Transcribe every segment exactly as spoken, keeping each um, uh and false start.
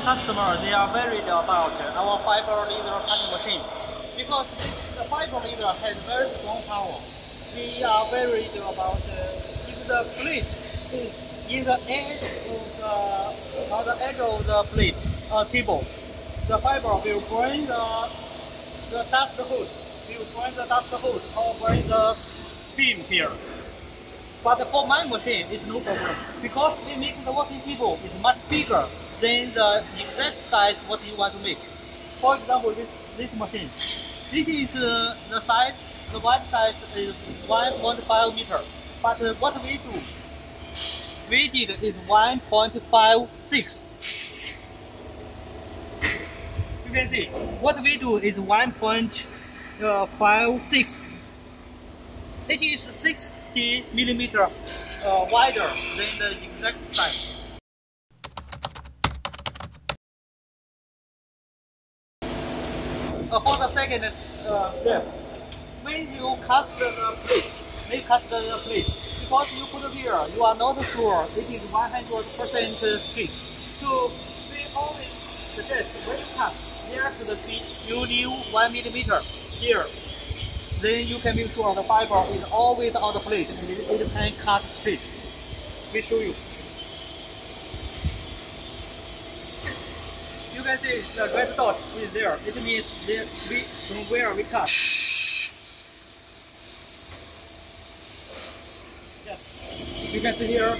customers, they are worried about our fiber laser cutting machine because the fiber laser has very strong power. We are worried about uh, if the plate is in the edge of the, on the edge of the plate uh, table, the fiber will burn the, the dust hood, will burn the dust hood or burn the film here. But for my machine, it's no problem because we make the working table is much bigger than the exact size what you want to make. For example, this this machine, this is uh, the size. The wide size is one point five meter. But uh, what we do, we did is one point five six. You can see what we do is one point five six. It is sixty millimeter uh, wider than the exact size. Uh, for the second uh, step, when you cut the plate, may cut the plate, because you put it here, you are not sure it is one hundred percent straight. So we always suggest when you cut near to the feet, you leave one millimeter here. Then you can make sure the fiber is always on the plate and it, it can cut straight. We show you. You can see the red dot is there. It means there, we, from where we cut. Yes. You can see here.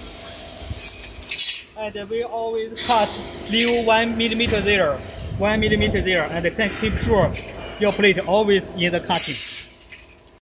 And we always cut leave one millimeter there, one millimeter there, and can keep sure your plate always in the cutting.